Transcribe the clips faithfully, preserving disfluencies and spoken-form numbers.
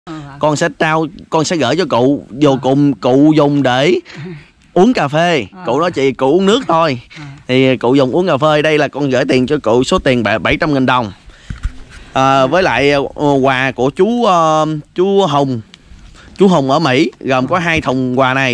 Con sẽ trao, con sẽ gửi cho cụ vô cùng cụ dùng để uống cà phê. Cụ nói chị cụ uống nước thôi thì cụ dùng uống cà phê. Đây là con gửi tiền cho cụ số tiền bảy trăm nghìn đồng. À, với lại uh, quà của chú uh, chú Hùng chú Hùng ở Mỹ, gồm có hai thùng quà này.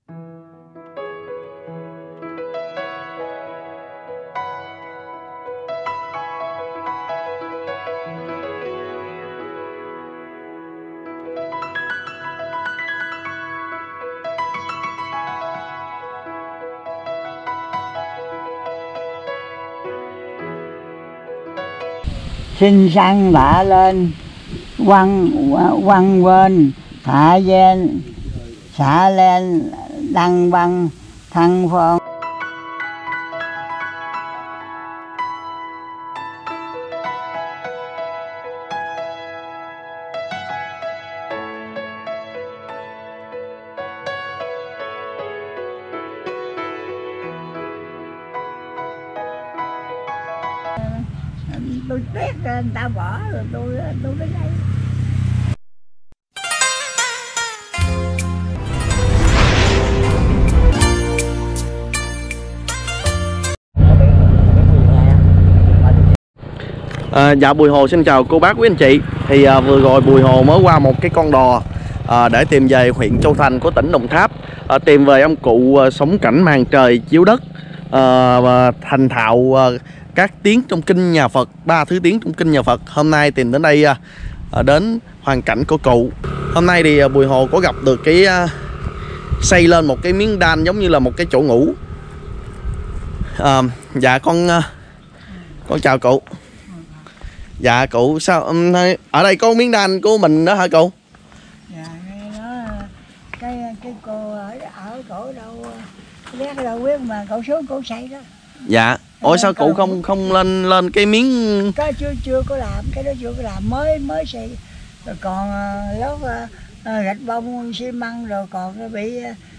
Xin xăng bả lên quăng quăng quên thả gen xả lên đăng băng thăng phong. Tôi tuyết người ta bỏ rồi tôi tôi đến đây. À, dạ Bùi Hồ xin chào cô bác quý anh chị. Thì à, vừa rồi Bùi Hồ mới qua một cái con đò à, để tìm về huyện Châu Thành của tỉnh Đồng Tháp, à, tìm về ông cụ à, sống cảnh màn trời chiếu đất, à, và thành thạo à, các tiếng trong kinh nhà Phật, ba thứ tiếng trong kinh nhà Phật. Hôm nay tìm đến đây à, đến hoàn cảnh của cụ. Hôm nay thì à, Bùi Hồ có gặp được cái à, xây lên một cái miếng đan giống như là một cái chỗ ngủ. À, dạ con à, con chào cụ. Dạ cụ sao ở đây có miếng đan của mình đó hả cụ? Dạ nó cái cái cô ở ở cổ đâu ghét đâu biết mà cậu xuống cậu xây đó. Dạ. Ủa sao cụ không không lên lên cái miếng? Cái chưa chưa có làm, cái đó chưa có làm, mới mới xây. Rồi còn lót gạch bông xi măng rồi còn nó bị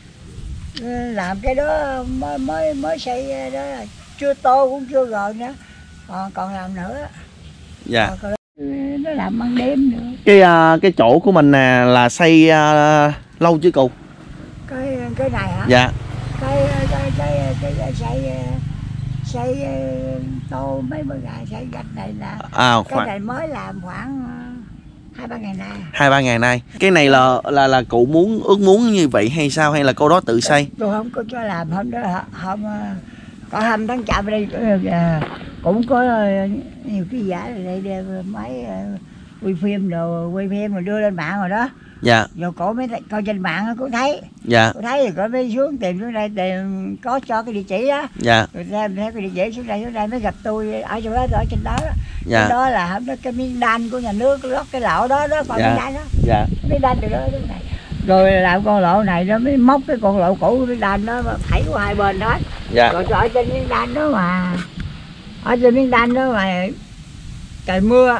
làm cái đó mới mới mới xây đó là chưa tô cũng chưa rồi nữa. Còn còn làm nữa. Dạ. Còn nó làm ban đêm nữa. Cái uh, cái chỗ của mình nè là xây uh, lâu chứ cụ? Cái cái này hả? Dạ. Cái cái cái cái, cái xây xây tô mấy bữa ngày xây gạch này là à, cái khoảng... này mới làm khoảng hai ba ngày nay. Hai ba ngày nay. Cái này là là là cụ muốn ước muốn như vậy hay sao, hay là cô đó tự xây? Tôi không có cho làm hôm đó hôm có hôm tháng chạp đây cũng có nhiều cái giả đây đem máy quay phim đồ quay phim rồi đưa lên mạng rồi đó. Dạ. Rồi cổ mới coi trên mạng cô thấy. Dạ. Cô thấy thì cổ mới xuống tìm xuống đây tìm có cho cái địa chỉ đó. Dạ. Rồi xem thấy cái địa chỉ xuống đây xuống đây mới gặp tôi ở chỗ đó ở trên đó. Dạ. Cái đó là hôm đó cái miếng đan của nhà nước lót cái lỗ đó đó còn dạ. miếng đan đó. Dạ. Miếng đan từ đó đến này. Rồi làm con lộ này nó mới móc cái con lộ cũ của miếng đan đó thảy qua hai bên đó. Dạ. Rồi ở trên miếng đan đó mà ở trên miếng đan đó mà trời mưa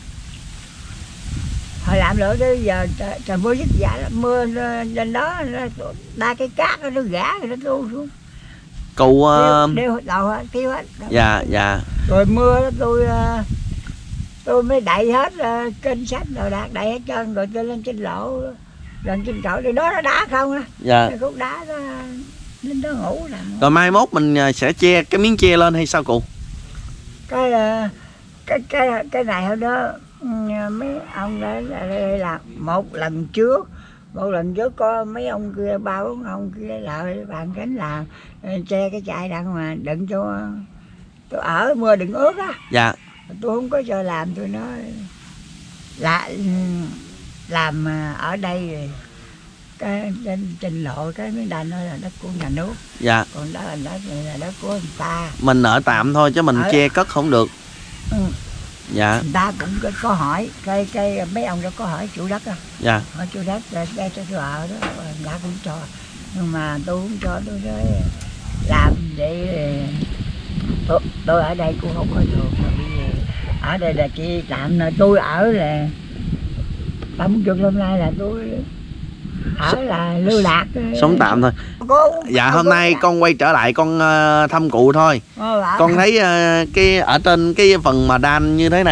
hồi làm nữa tới giờ trời, trời mưa dứt dạ mưa lên đó đa cái cát nó gã rồi nó tu xuống cụ uh... đeo đầu hết tiêu hết. Dạ dạ. Rồi mưa đó tôi tôi mới đậy hết kênh sách rồi đạt đậy hết trơn rồi tôi lên trên lỗ lên trên cậu thì đó nó đá không á. Dạ. Cái khúc đá đó lên đó ngủ nè. Rồi mai mốt mình sẽ che cái miếng che lên hay sao cụ? Cái cái cái cái này hôm đó mấy ông đó là, là một lần trước một lần trước có mấy ông kia ba bốn ông kia lại bàn cánh làm che cái chai đằng mà đừng cho tôi ở mưa đừng ướt á. Dạ. Tôi không có cho làm, tôi nói là làm ở đây cái trên trình lộ cái miếng đan đó là đất của nhà nước. Dạ. Còn đó là đất là đất của người ta. Mình ở tạm thôi chứ mình ở... che cất không được. Ừ. Dạ. Người ta cũng có hỏi cái cái mấy ông đó có hỏi chủ đất á. Dạ. Hỏi chủ đất để, để cho tôi ở đó, người ta cũng cho nhưng mà tôi không cho, tôi nói làm để tôi, tôi ở đây cũng không có được, ở đây là chỉ tạm là tôi ở là tầm chục năm nay là tôi ở là lưu lạc sống tạm thôi. Cô, dạ hôm nay con quay trở lại con uh, thăm cụ thôi. Ờ, con thấy uh, cái ở trên cái phần mà đan như thế này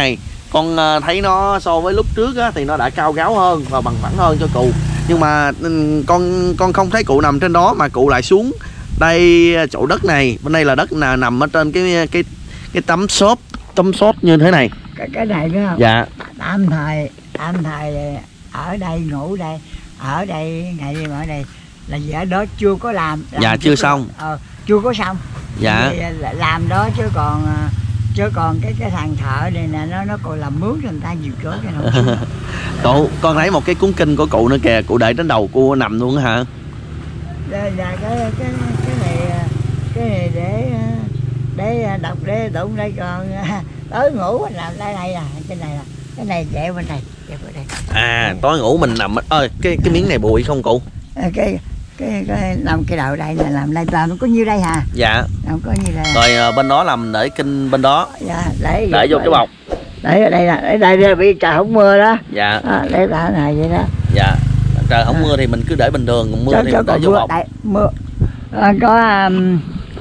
Con thấy nó so với lúc trước á, thì nó đã cao ráo hơn và bằng phẳng hơn cho cụ. Nhưng mà con con không thấy cụ nằm trên đó mà cụ lại xuống đây chỗ đất này. Bên đây là đất là nằm ở trên cái cái cái tấm xốp tấm xốp như thế này. Cái cái này nữa không? Dạ. Tạm thời tạm thời ở đây ngủ đây, ở đây ngày đêm ở đây là vì ở đó chưa có làm, làm dạ chưa xong. Có, ờ, chưa có xong. Dạ. Thì làm đó chứ còn chứ còn cái cái thằng thợ này nè nó nó còn làm mướn cho người ta nhiều chỗ cái nào. Cụ con thấy một cái cuốn kinh của cụ nữa kìa, cụ để trên đầu cô nằm luôn hả? Đây là cái cái cái này cái này để để đọc để tụng đây, còn tới ngủ mình làm đây này à, cái này là cái này dẹp bên này, dẹp bên đây. À, tối ngủ mình nằm ơi cái cái miếng này bụi không cụ? Cái cái cái làm cái đầu đây là làm đây làm nó có nhiêu đây hả? Dạ. Làm có nhiêu đây. Rồi bên đó làm để kinh bên đó. Dạ, để để vô cái bọc. Để ở đây là để đây là bị trời không mưa đó. Dạ. À, để tại này vậy đó. Dạ. Trời không à. Mưa thì mình cứ để bình thường, còn mưa cho, thì cho mình để vô mưa, bọc. Đây, mưa. À, có um,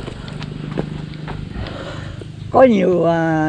có nhiều uh,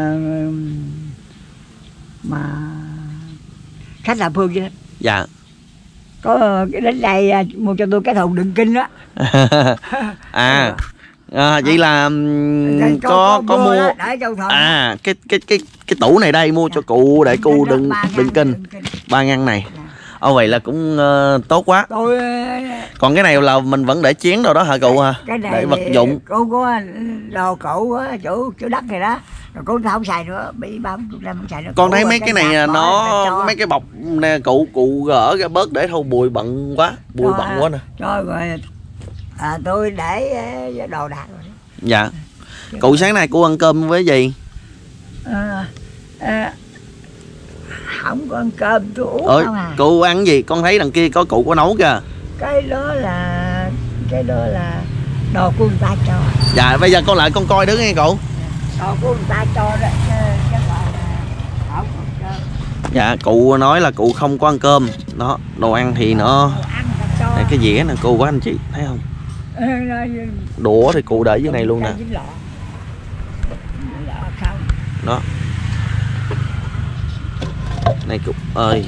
mà khách là phương chứ. Dạ. Có cái đến đây uh, mua cho tôi cái thùng đựng kinh đó. À. À, vậy là um, có có, có mua đó, à cái cái cái cái tủ này đây mua cho cụ để cụ đựng đựng kinh ba ngăn này. Ồ vậy là cũng uh, tốt quá. Tôi... Còn cái này là mình vẫn để chén đâu đó hả cụ hả? Cái này để vật dụng. Cô có đồ cũ á, chỗ chỗ đất này đó. Rồi cô không xài nữa, bị ba mươi năm không xài nữa. Con thấy mấy cái, cái này nó mấy cái bọc nè cụ cụ gỡ ra bớt để thôi bụi bận quá, bụi rồi, bận quá nè. Rồi rồi à, tôi để đồ đạc rồi. Dạ. Cụ sáng nay cô ăn cơm với gì? À, à, không có ăn cơm tôi uống Ôi, không à. Cụ ăn gì? Con thấy đằng kia có cụ có nấu kìa. Cái đó là cái đó là đồ của người ta cho. Dạ bây giờ con lại con coi đứng nghe cụ. Đồ của người ta cho đó chứ chứ còn không ăn cơm. Dạ cụ nói là cụ không có ăn cơm. Đó, đồ ăn thì nó đây, cái dĩa nè cô quá anh chị thấy không? Đũa thì cụ để dưới này luôn nè. Đó. Này cụ ơi.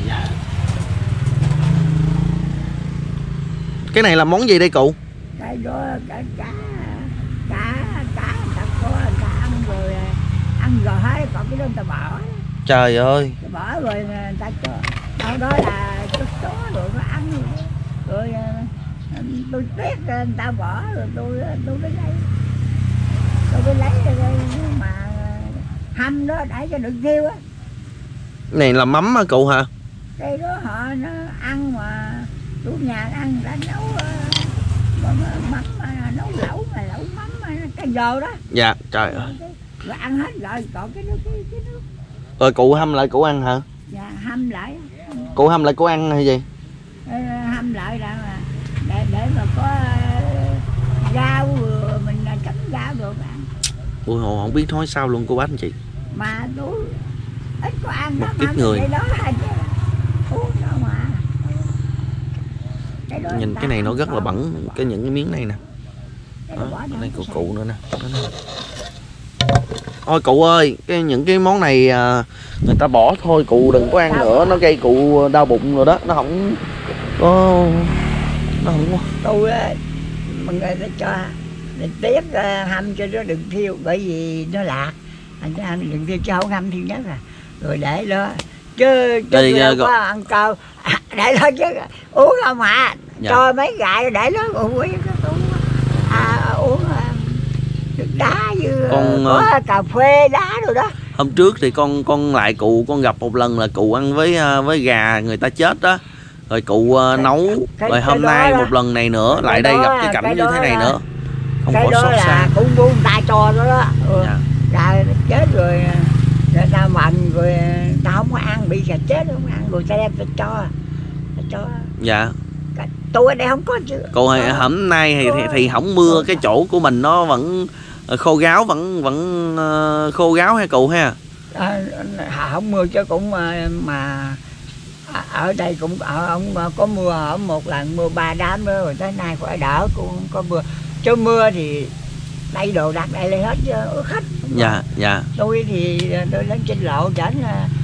Cái này là món gì đây cụ? Cái đó cá cá cá cá ta có ta ăn rồi ăn rồi hết, còn cái đó người ta bỏ. Trời ơi. Ta bỏ rồi người ta cho. Sau đó là chút chó rồi nó ăn rồi. Rồi tôi tiếc người ta bỏ rồi tôi tôi mới lấy. Tôi mới lấy rồi mà hâm đó để cho đừng thiêu á. Này là mắm hả cụ hả? Cái đó họ nó ăn mà chủ nhà ăn đã nấu uh, mắm uh, nấu lẩu mà lẩu mắm uh, cái giò đó. Dạ trời ơi. Rồi ăn hết rồi còn cái nước cái, cái nước. Rồi cụ hâm lại cụ ăn hả? Dạ hâm lại. Cụ hâm lại cụ ăn hay gì? Uh, hâm lại là để để mà có uh, rau mình uh, chấm rau được ăn. Ui hồ không biết nói sao luôn cô bác anh chị. Mà tôi ít có ăn một đó kiếp người. Đó là uống đó mà. Cái nhìn cái này nó rất là bẩn, cái những cái miếng này nè. Đó, đây của cụ nữa nè. Ôi cụ ơi, cái những cái món này à, người ta bỏ thôi cụ đừng có ăn nữa, nó gây cụ đau bụng rồi đó, nó không có nó không có. Tôi mọi người ta cho để tiếc hâm cho nó đừng thiêu bởi vì nó lạc. Anh ăn đừng thiêu cho không hâm thiêu nhất à. Rồi để đó chứ chứ đâu có ăn cơm à, để đó chứ uống không hả? Dạ. Cho mấy gại để đó uống à, uống nước đá như con, có uh, cà phê đá rồi đó. Hôm trước thì con con lại cụ con gặp một lần là cụ ăn với với gà người ta chết đó, rồi cụ uh, cái, nấu cái, rồi hôm nay đó, một lần này nữa lại đây gặp cái cảnh cái như thế này là, nữa không cái có đó xót xa. Cũng buông tay cho đó đó. Ừ. Dạ. Gà chết rồi người ta mặn rồi ta không có ăn, bị gà chết không ăn rồi ta đem ta cho ta cho. Dạ. Tôi ở đây không có chứ. Cô ơi, hôm nay thì, thì thì không mưa, cái chỗ của mình nó vẫn khô ráo, vẫn vẫn uh, khô ráo ha cụ ha. À, không mưa chứ cũng mà, mà ở đây cũng ở ông có mưa ở một lần mưa ba đám nữa rồi tới nay khỏi đỡ cũng không có mưa. Chứ mưa thì đây đồ đặt đây lên hết ướt hết. Dạ dạ. Tôi thì tôi lên trên lộ chảnh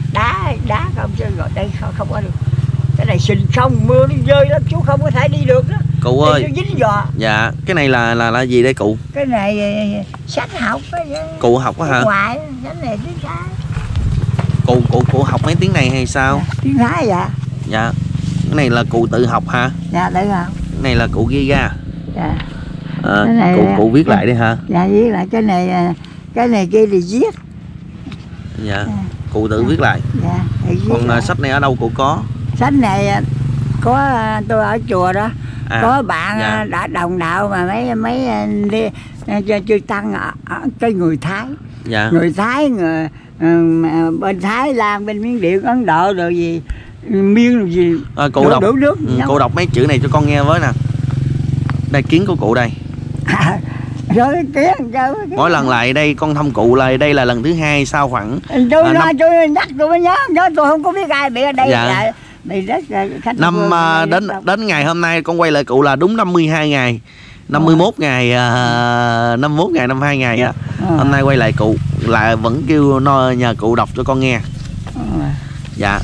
đá đá không chứ rồi đây không, không có được. Cái này sình không, mưa nó rơi lắm chú không có thể đi được đó. Cụ ơi. Nó dính giò. Dạ, cái này là là là gì đây cụ? Cái này sách học á. Cụ học á hả? Ngoài cái này tiếng Thái. Cụ cụ cụ học mấy tiếng này hay sao? Dạ, tiếng Thái dạ. Dạ. Cái này là cụ tự học hả? Dạ tự học. Cái này là cụ ghi ra. Dạ. À, cái này, cụ cụ viết lại đi hả? Dạ viết lại cái này cái này kia thì viết. Dạ. À. Cụ tự viết lại. Dạ. Còn lại. sách này ở đâu cụ có? Sách này có tôi ở chùa đó. À, có bạn dạ. đã đồng đạo mà mấy mấy đi cho chư tăng ở, ở cái người Thái. Dạ. Người Thái người uh, bên Thái Lan, bên Miến Điện, Ấn Độ rồi gì miên rồi gì. À, cụ đọc. Nước, ừ, cụ đọc mấy chữ này cho con nghe với nè. Đây kiến của cụ đây. À, rồi kiến, rồi, mỗi lần lại đây con thăm cụ là đây là lần thứ hai sau khoảng. Tôi à, nói năm... tôi nhắc tôi mới nhớ, nhớ tôi không có biết ai bị ở đây. Dạ. Là, bị rất khách năm uh, đến đâu. đến ngày hôm nay con quay lại cụ là đúng năm mươi hai ngày, năm mươi mốt ngày, uh, năm mươi mốt ngày, năm mươi hai ngày á. À. Hôm nay quay lại cụ lại vẫn kêu no, nhờ cụ đọc cho con nghe. À. Dạ.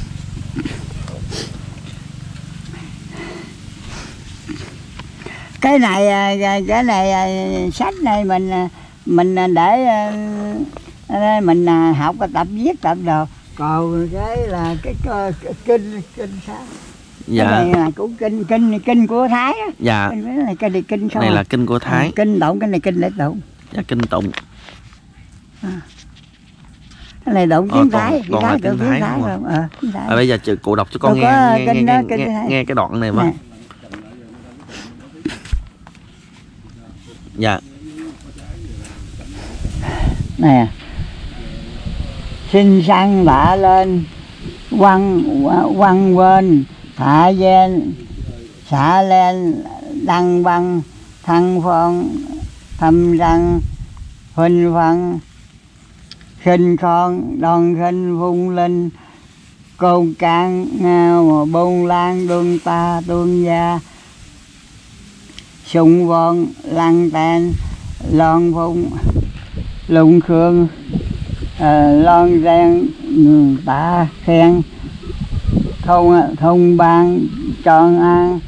Cái này cái này sách này mình mình để mình học cái tập viết tập đồ. Còn cái là cái, cái, cái kinh kinh sáng. Dạ. Cái này là cũng kinh kinh kinh của Thái á. Dạ. Cái này cái này kinh không. Này à. là kinh của Thái. À, kinh tụng, cái này kinh lễ tụng. Dạ, kinh tụng. À. Cái này tụng tiếng ờ, Thái, còn, Thái, còn tiếng Thái, Thái không? không? À, tiếng Thái. À, bây giờ cụ đọc cho con Tôi nghe nghe, kinh nghe, đó, nghe, nghe, nghe cái đoạn này với. Dạ. Nè. Xin sanh bả lên quăng quăng quên thả gen xả lên đăng băng thăng phong thâm răng huynh phân khinh con đòn khinh vung linh côn can ngao bông lan đương ta đương gia sung vòn lăng tên lon phung lung khương à, lon rèn tạ khen thông thông ban tròn an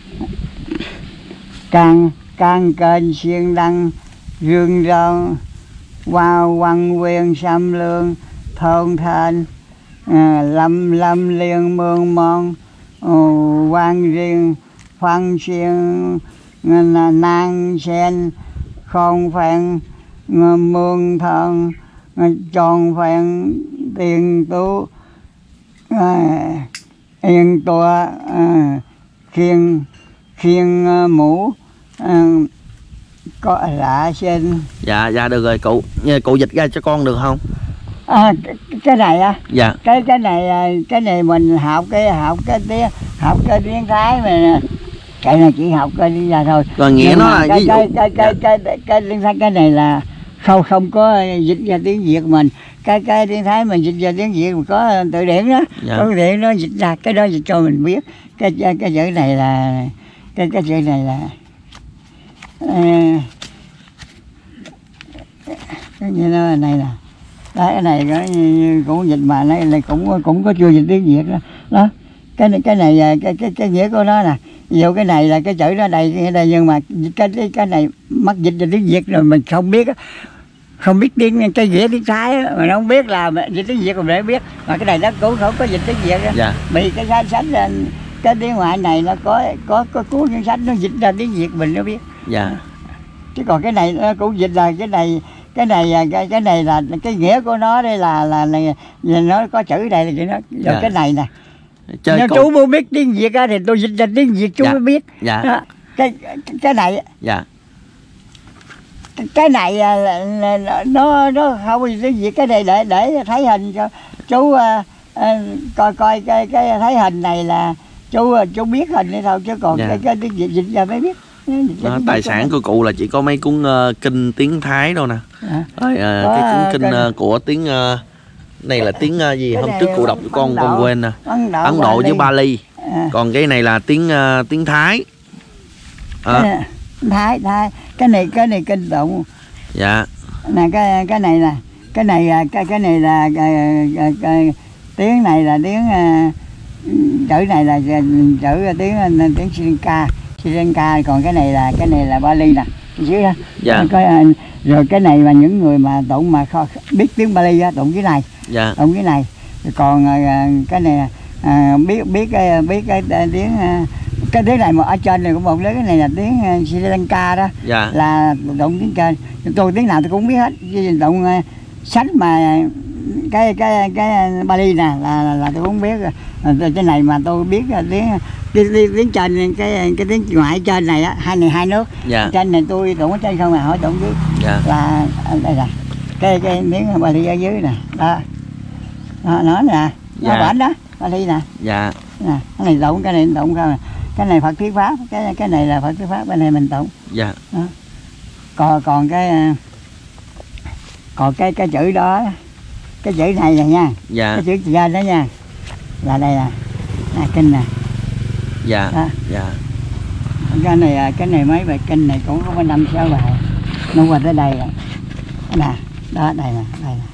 càng càng kênh xuyên đăng dương rong vào quăng quyền xâm lương thôn thanh à, lâm lâm liên mương mong quan riêng phân xuyên nang sen không phèn mương thân tròn phèn tiền tú à, yên tòa à, khiên khiên uh, mũ à, có lạ sen. Dạ dạ được rồi cụ, cụ dịch ra cho con được không? À, cái, cái này á. Dạ. Cái cái này cái này mình học cái học cái tiếng học cái tiếng Thái mà cái này chỉ học cái đi ra thôi. Còn nghĩa nó là cái ví dụ cái cái cái cái cái cái tiếng Thái cái này là không không có dịch ra tiếng Việt mình. Cái cái tiếng Thái mình dịch ra tiếng Việt mình có từ điển đó. Dạ. Có từ điển nó dịch ra cái đó dịch cho mình biết. Cái cái, cái chữ này là cái cái chữ này là à, cái như nó này là cái này cái cũng dịch mà này là cũng cũng có chưa dịch tiếng Việt đó. Đó. Cái này cái này cái cái cái nghĩa của nó nè. Ví dụ cái này là cái chữ nó đây cái đây nhưng mà cái cái cái này mắc dịch ra tiếng Việt rồi mình không biết á. Không biết tiếng cái nghĩa tiếng Thái mà nó không biết là dịch tiếng Việt rồi mình biết mà cái này nó cũng không có dịch tiếng Việt đó. Dạ. Vì cái sách sách cái tiếng ngoại này nó có có có cuốn những sách nó dịch ra tiếng Việt mình nó biết. Dạ. Chứ còn cái này nó cũng dịch ra cái này cái này cái cái này là cái nghĩa của nó đây là là, là, là nó có chữ đây là chữ nó rồi. Dạ. Cái này nè chơi nếu chú muốn biết tiếng Việt á thì tôi dịch ra tiếng Việt chú dạ. mới biết. Dạ. Đó. Cái cái này dạ. Cái này là, là, là nó nó không tiếng Việt cái này để để thấy hình cho chú uh, uh, coi coi cái cái thấy hình này là chú chú biết hình này thôi chứ còn dạ. cái cái tiếng Việt dịch ra mới biết. Đó, tài sản của cụ là chỉ có mấy cuốn uh, kinh tiếng Thái đâu nè. À. Rồi, uh, cái cuốn kinh uh, của tiếng uh, này là tiếng uh, gì cái hôm trước cụ đọc cho con con quên nè. Ấn Độ, Ấn Độ với Bali. À. Còn cái này là tiếng uh, tiếng Thái. À. Cái Thái Thái cái này cái này kinh tụng. Dạ. Nè cái cái này là cái này cái cái này là cái, cái, cái, tiếng này là tiếng uh, chữ này là chữ tiếng tiếng Sri Lanka, Sri Lanka, còn cái này là cái này là Bali nè, dưới đó. Dạ. Có, rồi cái này mà những người mà tụng mà biết tiếng Bali á, tụng cái này. Dạ. Tụng cái này. Còn uh, cái này uh, biết biết cái biết cái tiếng uh, cái tiếng này mà ở trên này cũng một đứa, cái này là tiếng uh, Sri Lanka đó. Dạ. Là tụng tiếng trên. Tôi tiếng nào tôi cũng biết hết. Tụng uh, sách mà cái cái cái Bali nè là, là là tôi cũng biết. Cái này mà tôi biết tiếng tiếng, tiếng trên cái cái tiếng ngoại trên này á, hai này hai nước. Dạ. Trên này tôi tụng ở trên không mà hỏi tụng dưới. Dạ. Là đây là cái cái tiếng Bali ở dưới nè, đó. Đó, nó nè, nó dạ. bển đó, Bali nè. Dạ. Nè, cái này tụng, cái này tụng không. Cái này Phật thuyết pháp, cái cái này là Phật thuyết pháp, bên này mình tụng. Dạ. Đó. Còn còn cái còn cái cái chữ đó, cái chữ này nè nha. Dạ. Cái chữ trên đó nha. Là đây nè. Nè kinh nè. Dạ. Đó. Dạ. Cái này cái này mấy bài kinh này cũng có năm sáu bài. Nó qua tới đây rồi. Nè, đó đây nè, đây nè.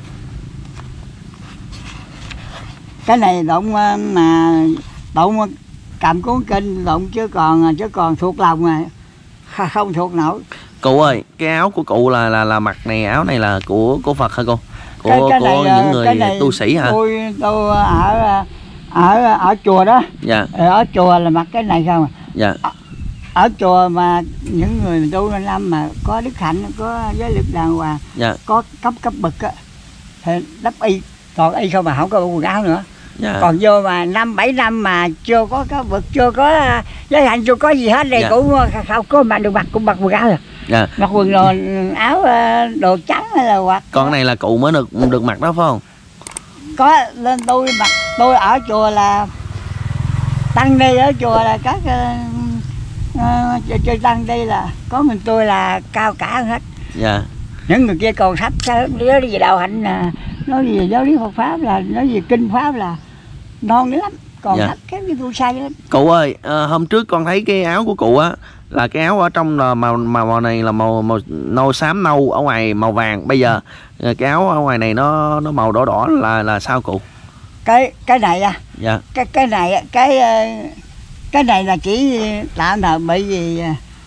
Cái này động mà động cầm cuốn kinh động chứ còn chứ còn thuộc lòng mà không thuộc nổi. Cụ ơi, cái áo của cụ là là là mặc này, áo này là của của Phật hả cô? Của cái, cái của này, những người này, tu sĩ hả? Tôi tôi ở ở ở chùa đó. Dạ. Ở chùa là mặc cái này không à? Dạ. Ở, ở chùa mà những người tu năm mà có đức hạnh, có giới lực đàng hoàng, dạ. có cấp cấp bậc á thì đắp y, còn y không mà không có quần áo nữa. Dạ. Còn vô mà năm bảy năm mà chưa có cấp bậc, chưa có giới hạn, chưa có gì hết thì dạ. cũng không có mà được mặc, cũng mặc quần áo rồi. Dạ. Mặc quần đồ, áo đồ trắng hay là hoặc con này là cụ mới được được mặc đó phải không? Có lên tôi mặc, tôi ở chùa là tăng ni, ở chùa là các chơi uh, tăng đi là có mình tôi là cao cả hết. Dạ. Những người kia còn thấp, nói gì đạo hạnh là nói gì giáo lý Phật pháp, là nói gì kinh pháp là non lắm, còn dạ. thấp kém như tôi sai lắm. Cụ ơi, à, hôm trước con thấy cái áo của cụ á là cái áo ở trong là màu màu, màu này là màu màu nâu xám nâu, ở ngoài màu vàng. Bây giờ cái áo ở ngoài này nó nó màu đỏ đỏ là là sao cụ? Cái cái này à? Dạ. Cái cái này cái cái này là chỉ tạm thời, bởi vì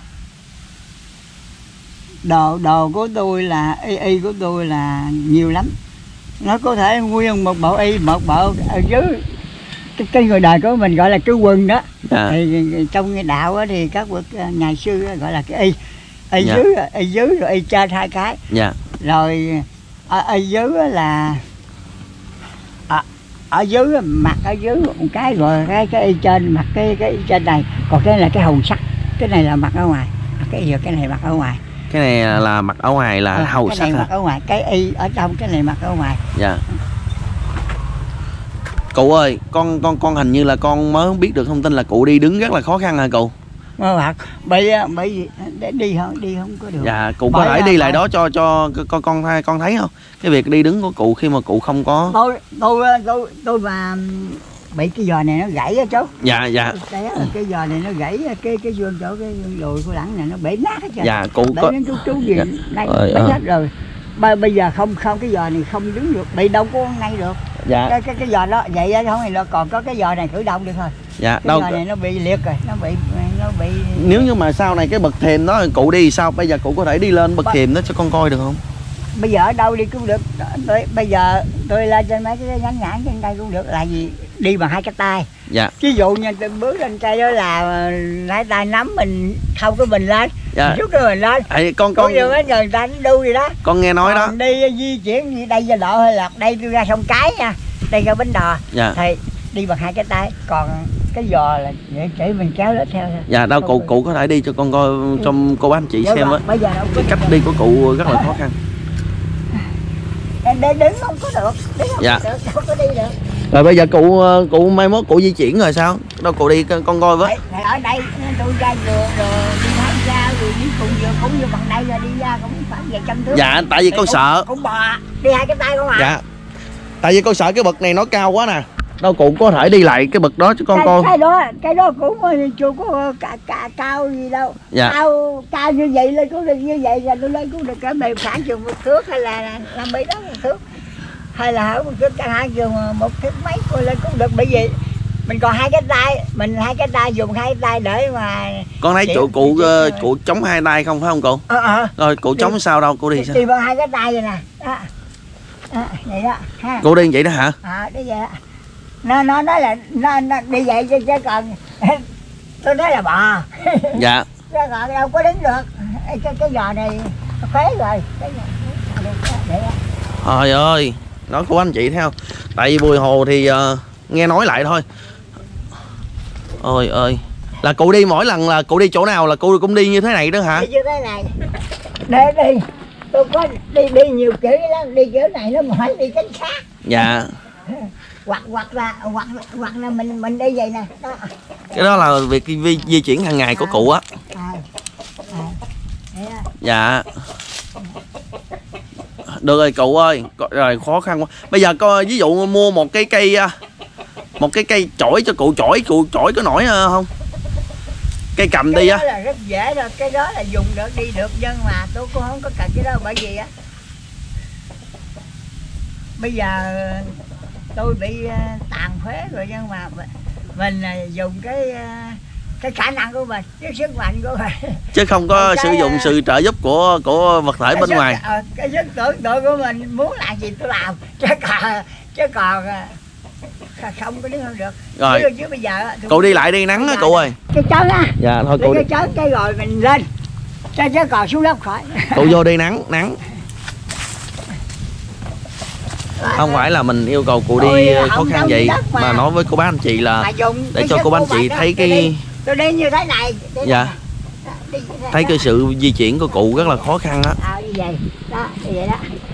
đồ đồ của tôi là y y của tôi là nhiều lắm. Nó có thể nguyên một bộ y, một bộ ở dưới cái, cái người đời của mình gọi là cái quần đó. Dạ. Thì trong cái đạo đó, thì các bậc ngày xưa gọi là cái y y dạ. dưới y dưới rồi y trên hai cái. Dạ. Rồi ở, y dưới là ở, ở dưới mặt ở dưới một cái, rồi cái cái y trên mặt cái cái y trên này, còn cái này là cái hồng sắc, cái này là mặt ở ngoài, cái giờ cái này mặt ở ngoài. Cái này là mặt ở ngoài là à, hầu sắc hả? Cái này mặt ở ngoài, cái y ở trong, cái này mặt ở ngoài. Dạ. Cụ ơi, con con con hình như là con mới biết được thông tin là cụ đi đứng rất là khó khăn hả cụ? Mà bởi bởi vì để đi không đi không có được. Dạ, cụ có thể đi lại đó cho cho con con con con thấy không? Cái việc đi đứng của cụ khi mà cụ không có. Tôi tôi tôi tôi mà bị cái giò này nó gãy á chú. Dạ dạ. Cái cái giò này nó gãy, cái cái xương chỗ cái đùi của đẳng này nó bể nát hết trơn. Dạ, cụ bể có. Đến chú chú gì dạ. đây bể hết rồi. Bây, bây giờ không không cái giò này không đứng được, bị đâu có ngay được. Dạ. Cái cái cái giò đó vậy đó, không thì còn có cái giò này cử động được thôi. Dạ. Cái đâu giò này nó bị liệt rồi, nó bị nó bị. Nếu như mà sau này cái bậc thềm đó cụ đi sao? Bây giờ cụ có thể đi lên bậc thềm đó cho con coi được không? Bây giờ ở đâu đi cũng được. Tôi, bây giờ tôi lên trên mấy cái nhánh nhãn trên đây cũng được, là gì đi bằng hai cái tay. Dạ. Ví dụ như tôi bước lên cây đó là hai tay nắm mình không có mình lên. Dạ. Rút cái mình lên. À, con con người người ta đu gì đó. Con nghe nói còn đó. Đi di chuyển như đây ra độ hay là đây tôi ra sông Cái nha, đây ra Bến Đò. Dạ. Thì đi bằng hai cái tay, còn cái giò là để chỉ mình kéo lên theo thôi. Dạ, đâu cụ cụ có thể đi cho con coi, trong cô bác anh chị dạ xem á. Cái cách đi của cụ rất là khó khăn. Để đứng không có được, đứng không dạ. được, không có đi được. Rồi bây giờ cụ cụ mai mốt cụ di chuyển rồi sao? Đâu cụ đi con coi với. Ở đây tôi ra vừa rồi đi thái ra rồi đi cùng vừa cũng như bằng đây rồi đi ra cũng khoảng vài trăm thước. Dạ, tại vì con cũng, sợ. Cũng bò đi hai cái tay không à. Dạ. Tại vì con sợ cái bậc này nó cao quá nè. Đâu cụ có thể đi lại cái bậc đó cho con cái, coi. Cái đó cái đó cũng chưa có cả, cả cao gì đâu. Dạ. Cao cao như vậy lên cũng được, như vậy là tôi lên cũng được cả mềm khoảng chừng một thước hay là năm bảy đó một thước. hay là không cứ chẳng hạn dùng một cái mấy cô lên cũng được, bởi vì mình còn hai cái tay, mình hai cái tay dùng hai tay để mà con thấy cụ cụ uh, cụ chống hai tay không phải không cụ? Ờ ờ. Rồi cụ chống đi, sao đâu cụ đi sao? Đi bằng hai cái tay vậy nè. Đó. Đó, vậy đó ha. Cụ đi vậy đó hả? À đi vậy đó. Nó nó nói là nó, nó đi vậy chứ, chứ còn tôi nói là bò. Dạ. Chứ còn đâu có đứng được. Cái cái giò này phế rồi. Cái giò, trời ơi, nói của anh chị theo. Tại vì Bùi Hồ thì uh, nghe nói lại thôi. Ôi ơi, là cụ đi mỗi lần là cụ đi chỗ nào là cụ cũng đi như thế này đó hả? Đi như thế này. Để đi. Tôi có đi đi nhiều kiểu lắm, đi kiểu này nó mỏi đi cánh sát. Dạ. Hoặc hoặc là hoặc hoặc là mình mình đi vậy nè. Đó. Cái đó là việc di, di chuyển hàng ngày của à, cụ á. À, à, dạ. Được rồi cụ ơi, rồi khó khăn quá. Bây giờ coi ví dụ mua một cái cây một cái cây chổi cho cụ chổi, cụ chổi có nổi không? Cây cầm cái đi á. á. Cái đó là rất dễ rồi, cái đó là dùng được đi được, nhưng mà tôi cũng không có cần cái đó, bởi vì á bây giờ tôi bị tàn phế rồi, nhưng mà mình dùng cái cái khả năng của mình, cái sức mạnh của mình, chứ không có cái, sử dụng sự trợ giúp của của vật thể bên sức, ngoài. À, cái sức tưởng tượng của mình muốn làm gì tôi làm, chứ còn chứ còn không có đứng không được. Rồi chứ, chứ bây giờ cụ đi lại đi nắng á cụ ơi. Cái chớn á. Dạ thôi cụ cái chớn cái rồi mình lên, chứ chứ còn xuống đất khỏi. Cụ vô đi nắng nắng. Không phải là mình yêu cầu cụ đi Ôi, khó khăn gì mà. mà nói với cô bác anh chị là để cho cô bác anh chị thấy cái tôi đi, tôi đi như thế này. Dạ. Đi thấy cái sự di chuyển của cụ rất là khó khăn á. À, như vậy đó, như vậy đó.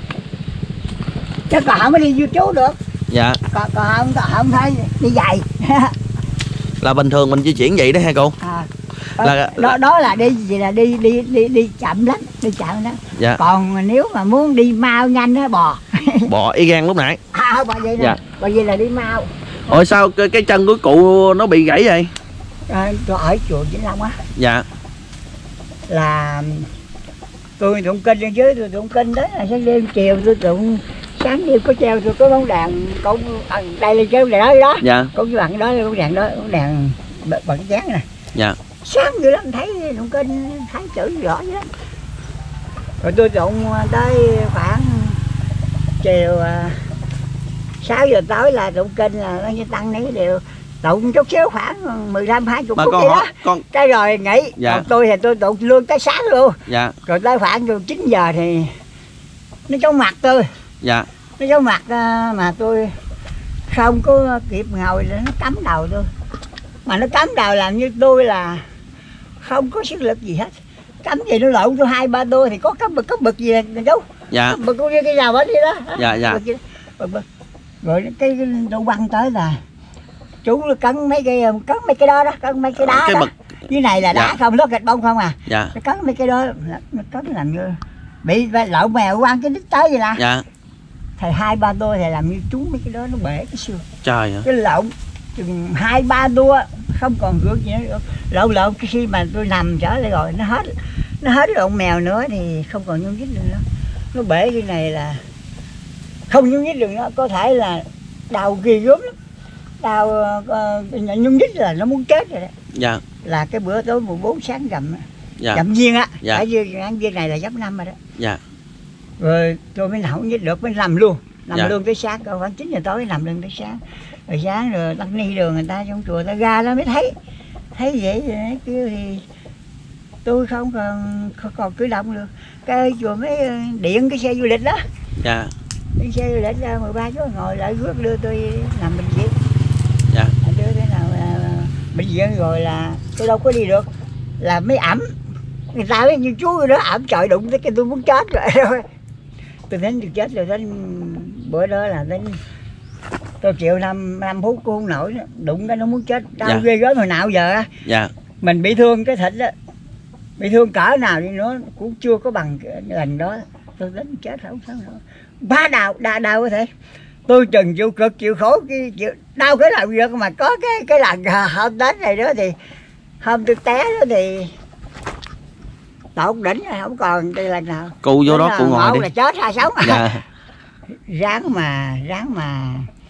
Chứ còn không có đi vô chú được. Dạ. Còn, còn không, không thấy đi giày. Là bình thường mình di chuyển vậy đó hả cô? À. Là, đó, đó là đi gì là đi đi đi đi chậm lắm, đi chậm đó. Dạ. Còn nếu mà muốn đi mau nhanh á bò. Bò y gan lúc nãy. À bò vậy nè. Dạ. Bò vậy là đi mau. Ôi sao cái, cái chân của cụ nó bị gãy vậy? À, tôi ở chùa Vĩnh Long á. Dạ. Là tôi tụng kinh ở dưới, tôi tụng kinh đó là sáng đêm chiều tôi tụng, sáng đêm có treo tôi có bóng đèn cũng đây là treo đèn đó đó. Dạ. Có cái bằng đó là bóng đèn đó, bóng đèn bằng cái chén này. Dạ. Sáng dữ lắm, thấy tụng kinh thấy chữ rõ vậy đó. Rồi tôi tụng tới khoảng chiều sáu giờ tối là tụng kinh là nó như tăng ní đều tụng chút xíu khoảng mười lăm hai chục phút gì đó. Con... cái rồi nghỉ. Dạ. Còn tôi thì tôi tụng luôn tới sáng luôn. Dạ. Rồi tới khoảng từ chín giờ thì nó chóng mặt tôi. Dạ. Nó chóng mặt mà tôi không có kịp ngồi là nó cắm đầu tôi. Mà nó cắm đầu làm như tôi là không có sức lực gì hết. Cắm gì nó lộn tôi hai ba đôi thì có cắm bực, có bực gì là chú. Dạ. Bực tôi cái nào bánh đi đó. Dạ dạ. Bực, bực. Rồi cái tôi quăng tới là chú nó cắn mấy cái cắn mấy cái đó đó, cắn mấy cái đá cái đó. Bực. Dưới này là đá dạ. Không, nó gạch bông không à. Dạ. Nó cắn mấy cái đó, nó cắn làm như bị lộn mèo quăng cái đít tới vậy nè. Dạ. Thầy hai ba đôi thầy làm như trúng mấy cái đó nó bể cái xương. Trời ơi. Cái lộn chừng hai ba đua không còn gước gì nữa. Lộn lộn cái khi mà tôi nằm trở lại rồi nó hết nó hết lộn mèo nữa thì không còn nhúc nhích được nữa. Nó bể cái này là không nhúc nhích được nữa, có thể là đau ghê gớm lắm. Đau uh, nhúc nhích là nó muốn chết rồi đó. Dạ. Là cái bữa tối mười bốn sáng gầm dạ. Gầm viên á. Dạ. Cái viên, viên này là giáp năm rồi đó. Dạ. Rồi tôi mới không nhích được, mới nằm luôn. Nằm dạ. luôn tới sáng, khoảng chín giờ tối nằm luôn tới sáng. Rồi sáng rồi tắt ni đường người ta trong chùa ta ra đó mới thấy. Thấy vậy rồi kêu thì tôi không còn không còn cử động được. Cái chùa mới điện cái xe du lịch đó. Dạ. Cái xe du lịch ra mười ba chú ngồi lại rước đưa tôi nằm bệnh viện. Dạ. Đưa thế nào là bệnh viện rồi là tôi đâu có đi được. Là mới ẩm. Người ta mới như chú đó ẩm trời đụng tới cái tôi muốn chết rồi. Tôi đến được chết rồi, đến bữa đó là đến tôi chịu năm năm phút cũng không nổi, đụng cái nó muốn chết, đau dạ. Ghê gớm hồi nào giờ á. Dạ. Mình bị thương cái thịt á, bị thương cỡ nào đi nữa cũng chưa có bằng cái lần đó. Tôi đến chết không sao nữa, ba đau đau đau có thể. Tôi chừng chịu cực chịu khổ cái chịu đau cái nào được, mà có cái cái lần hôm đến này đó thì hôm tôi té đó thì tột đỉnh rồi, không còn cái lần nào. Cụ vô đó cụ ngồi đi là chết hay sống. Dạ. ráng mà ráng mà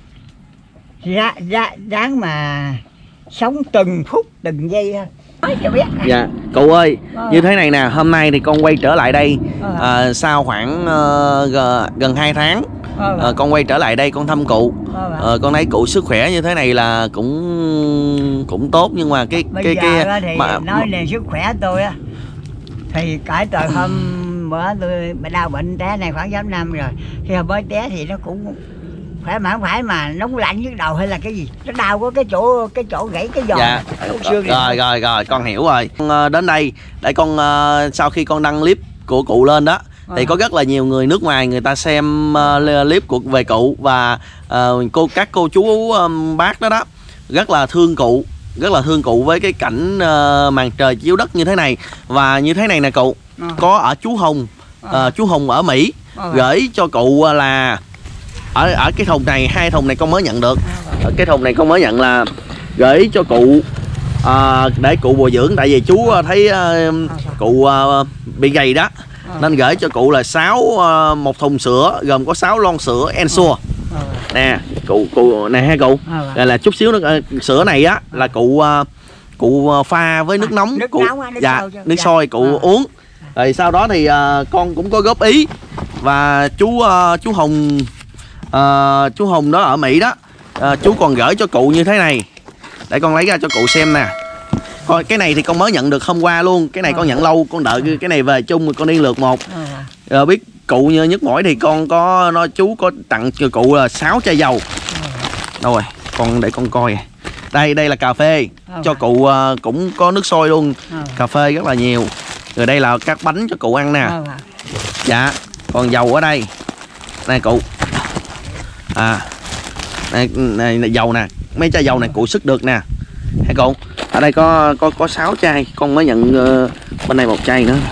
ráng, ráng, ráng mà sống từng phút từng giây thôi. Nói cho biết. Dạ cụ ơi, ờ. như thế này nè, hôm nay thì con quay trở lại đây ờ. à, sau khoảng uh, gần hai tháng. ờ. À, con quay trở lại đây con thăm cụ. à, con thấy cụ sức khỏe như thế này là cũng cũng tốt, nhưng mà cái bây cái giờ cái thì mà, nói về sức khỏe tôi á thì cải từ hôm bữa tôi đau bệnh té này khoảng sáu năm rồi, khi hôm mới té thì nó cũng khỏe mà không phải mà nóng lạnh nhức đầu hay là cái gì, nó đau có cái chỗ cái chỗ gãy cái giò. dạ. rồi rồi rồi rồi con hiểu rồi. Con đến đây để con uh, sau khi con đăng clip của cụ lên đó thì à. có rất là nhiều người nước ngoài người ta xem uh, clip của về cụ, và uh, cô các cô chú um, bác đó đó rất là thương cụ, rất là thương cụ với cái cảnh uh, màn trời chiếu đất như thế này. Và như thế này nè cụ, à. có ở chú Hùng, uh, chú Hùng ở Mỹ à. gửi cho cụ là ở ở cái thùng này, hai thùng này con mới nhận được. Ở cái thùng này con mới nhận là gửi cho cụ à, để cụ bồi dưỡng, tại vì chú thấy uh, cụ uh, bị gầy đó, nên gửi cho cụ là sáu uh, một thùng sữa gồm có sáu lon sữa Ensure nè cụ cụ nè ha cụ. Rồi là chút xíu nước uh, sữa này á là cụ uh, cụ pha với nước nóng, nước cụ nóng, nước dạ sôi nước sôi cụ à. uống. Rồi sau đó thì uh, con cũng có góp ý, và chú uh, chú Hùng uh, chú Hùng đó ở Mỹ đó, uh, chú còn gửi cho cụ như thế này, để con lấy ra cho cụ xem nè. Coi cái này thì con mới nhận được hôm qua luôn, cái này con nhận lâu, con đợi cái này về chung rồi con đi lượt một. Rồi biết cụ như nhức mỏi thì con có nói chú có tặng cho cụ là sáu chai dầu. Đâu rồi con để con coi. Đây đây là cà phê cho cụ, uh, cũng có nước sôi luôn, cà phê rất là nhiều. Rồi đây là các bánh cho cụ ăn nè. Dạ còn dầu ở đây này cụ. À này, này, này dầu nè, mấy chai dầu này cụ sức được nè hay cụ. Ở đây có có có sáu chai, con mới nhận uh, bên đây một chai nữa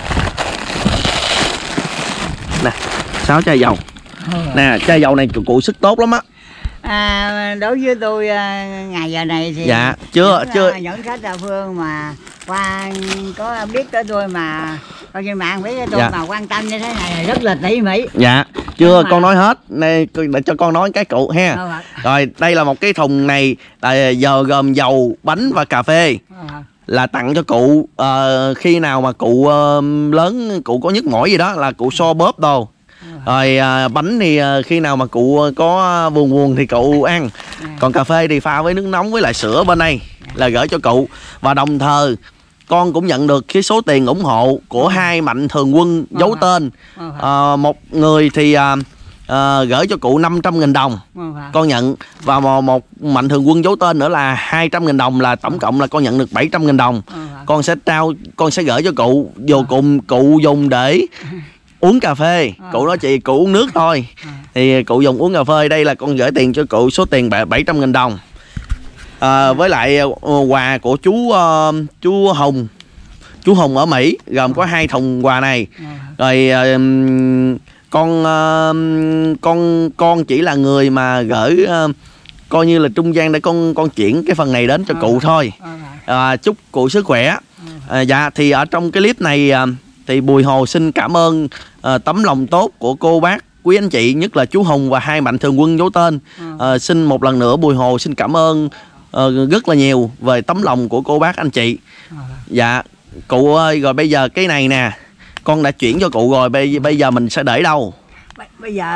nè, sáu chai dầu nè. Chai dầu này cụ sức tốt lắm á. À, đối với tôi ngày giờ này thì dạ chưa những, chưa những khách địa phương mà qua có biết tới tôi mà coi trên mạng biết tới tôi dạ. mà quan tâm như thế này rất là tỉ mỉ. Dạ chưa mà... con nói hết này, để cho con nói cái cụ ha. Đâu rồi đây là một cái thùng này là giờ gồm dầu, bánh và cà phê. Là tặng cho cụ uh, khi nào mà cụ uh, lớn, cụ có nhức mỏi gì đó là cụ so bóp đồ. Rồi à, bánh thì à, khi nào mà cụ có buồn buồn thì cụ ăn. Còn cà phê thì pha với nước nóng với lại sữa bên đây là gửi cho cụ. Và đồng thời con cũng nhận được cái số tiền ủng hộ của hai mạnh thường quân giấu tên. à, Một người thì à, à, gửi cho cụ năm trăm nghìn đồng con nhận. Và một mạnh thường quân giấu tên nữa là hai trăm nghìn đồng, là tổng cộng là con nhận được bảy trăm nghìn đồng. Con sẽ trao, con sẽ gửi cho cụ, vô cùng cụ dùng để uống cà phê. À. Cụ nói chị cụ uống nước thôi. À. Thì cụ dùng uống cà phê. Đây là con gửi tiền cho cụ số tiền bảy trăm nghìn đồng. à, Với lại uh, quà của chú uh, chú Hùng, chú Hùng ở Mỹ gồm có hai thùng quà này. À. Rồi uh, con uh, con con chỉ là người mà gửi uh, coi như là trung gian để con con chuyển cái phần này đến cho à. cụ thôi. à, Chúc cụ sức khỏe. à, Dạ thì ở trong cái clip này uh, thì Bùi Hồ xin cảm ơn uh, tấm lòng tốt của cô bác, quý anh chị, nhất là chú Hùng và hai mạnh thường quân giấu tên. uh, Xin một lần nữa Bùi Hồ xin cảm ơn uh, rất là nhiều về tấm lòng của cô bác anh chị. Dạ cụ ơi, rồi bây giờ cái này nè con đã chuyển cho cụ rồi, bây, bây giờ mình sẽ để đâu? Bây giờ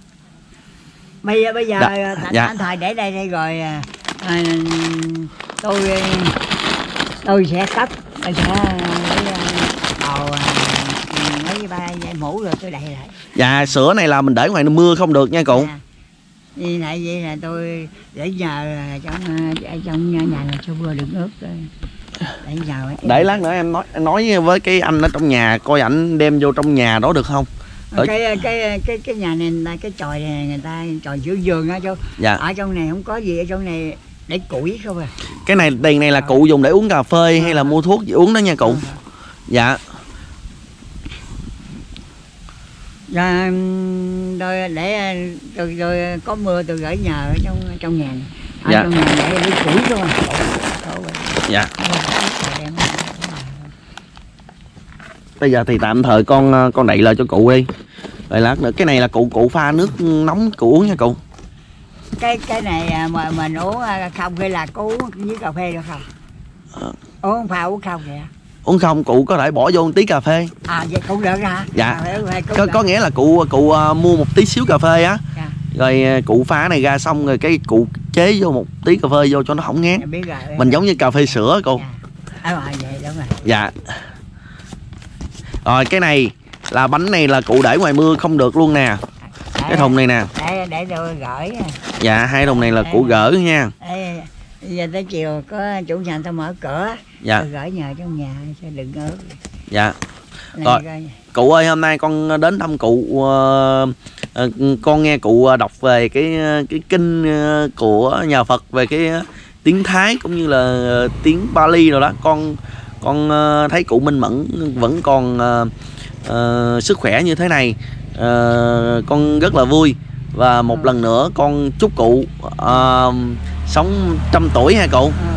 Bây giờ bây giờ dạ. Thành dạ. anh thời để đây đây rồi à, tôi tôi sẽ cấp, tôi sẽ bầu mấy ba dây mũ rồi tôi đậy lại. Dạ sữa này là mình để ngoài mưa không được nha cụ. À, vì lại vậy là tôi để nhờ trong trong nhà là cho vừa được nước rồi. Để nhờ để lát nữa em nói nói với cái anh ở trong nhà coi ảnh đem vô trong nhà đó được không? Ở cái cái cái cái nhà này, cái chòi này người ta chòi giữa vườn á chú. Dạ. Ở trong này không có gì, ở trong này để củi không à. Cái này tiền này là cụ dùng để uống cà phê à. hay là mua thuốc gì uống đó nha cụ. À. Dạ. Rồi, rồi để rồi, rồi có mưa tôi gửi nhờ ở trong trong nhà này. Ở dạ. trong nhà để lấy củi không à. Dạ. Bây giờ thì tạm thời con con đậy lời cho cụ đi. Rồi lát nữa cái này là cụ cụ pha nước nóng cụ uống nha cụ. Cái cái này mà mình uống không hay là có uống với cà phê được không? À. Uống pha uống không vậy? Uống không, cụ có thể bỏ vô một tí cà phê. À vậy cũng được hả? Dạ. À, có, có nghĩa là cụ cụ uh, mua một tí xíu cà phê á. Dạ. Rồi uh, cụ pha cái này ra xong rồi cái cụ chế vô một tí cà phê vô cho nó không ngán. Biết rồi, mình giống như cà phê sữa cô. Dạ. À, rồi, vậy đúng rồi. Dạ. Rồi cái này là bánh này là cụ để ngoài mưa không được luôn nè. Để, cái thùng này nè. Để để tôi gửi. Dạ, hai thùng này là cụ gỡ nha. Để, giờ tới chiều có chủ nhà tao mở cửa. Dạ. Tôi gửi nhờ trong nhà cho đừng ướt. Dạ. Rồi, cụ ơi, hôm nay con đến thăm cụ, uh, uh, con nghe cụ đọc về cái cái kinh của nhà Phật về cái tiếng Thái cũng như là tiếng Pali rồi đó. Con con uh, thấy cụ minh mẫn vẫn còn uh, uh, sức khỏe như thế này, uh, con rất là vui. Và một ừ. lần nữa con chúc cụ uh, sống trăm tuổi ha cụ. Ừ.